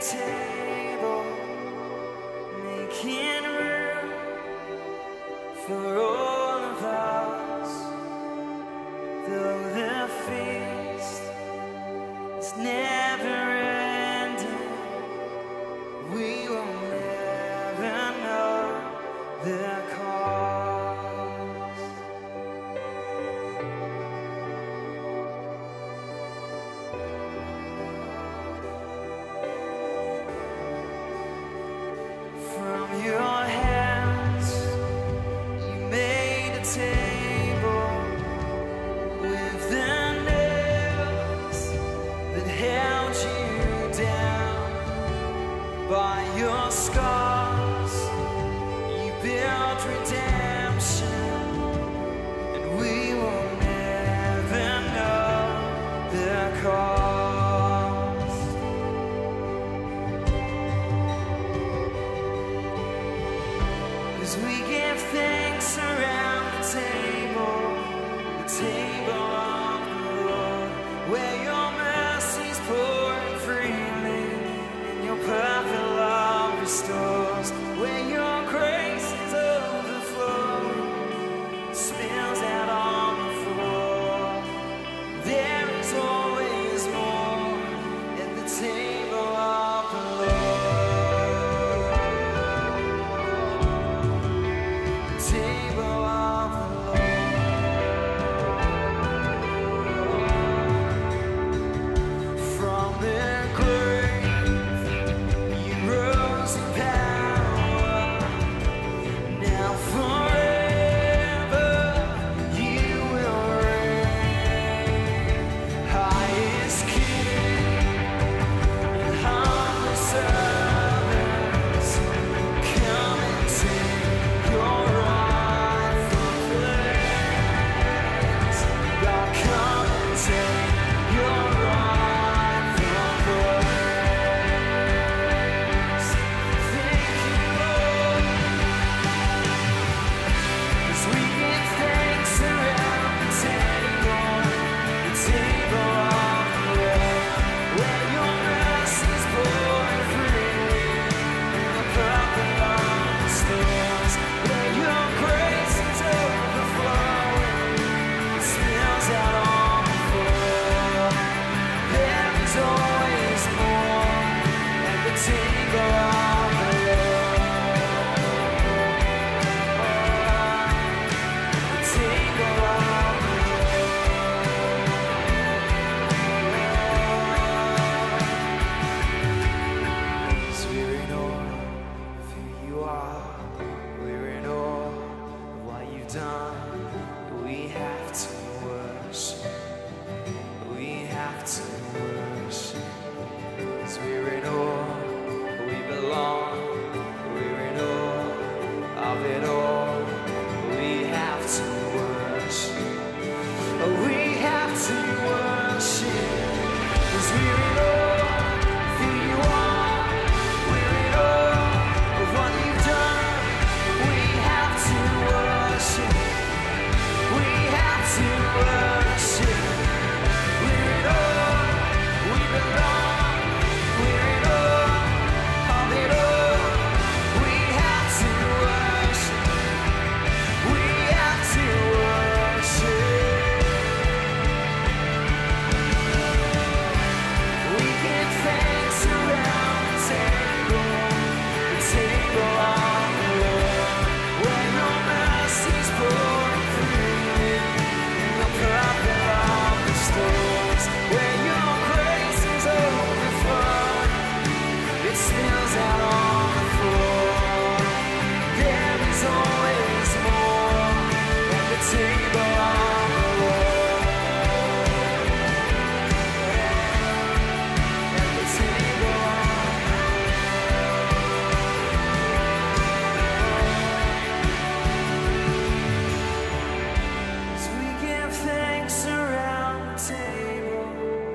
table, making room for all of us. Though the feast is never ending, we will never know the cost. From your hands you made a table with the nails that held you down. By your scars you built redemption, and we will never know the cost. 'Cause we give thanks around the table of the Lord, where your mercy's pouring freely and your perfect love restores, where your grace is overflowing, spills out on the floor. There is always more at the table of the Lord. Table of the Lord. From the grave you rose in power. Now forever you will reign. Highest King and humble servants, come and take your rightful place. God, come and take your rightful place. Thank you, Lord, 'cause we give thanks around the table of the Lord, where your mercy's pouring freely and the perfect love restores, where your grace is overflowing, it spills out on the floor. There is always more at the table of the Lord. The table of the Lord. 'Cause we're in awe of who you are. We're in awe of what you've done. We have to worship. We have to worship. 'Cause we're in awe. We belong. We're in awe of it all. We have to worship. We have to worship. 'Cause we're in awe of who you are. We're in awe of what you've done. We have to worship. We have to worship. We're in awe. We belong. We're in awe of it all. We have to worship. We have to worship. We give thanks around the table of the Lord, where your mercy's pouring freely and your perfect love restores, where your grace is overflowing, it spills out on the floor. There is always more at the table of the Lord. At the table of As we give thanks around the table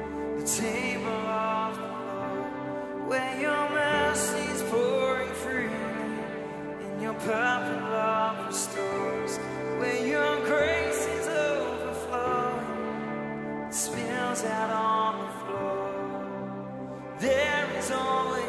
of the Lord, where your mercy's pouring freely and your perfect love restores, where your grace is overflowing, it spills out on the floor. There is always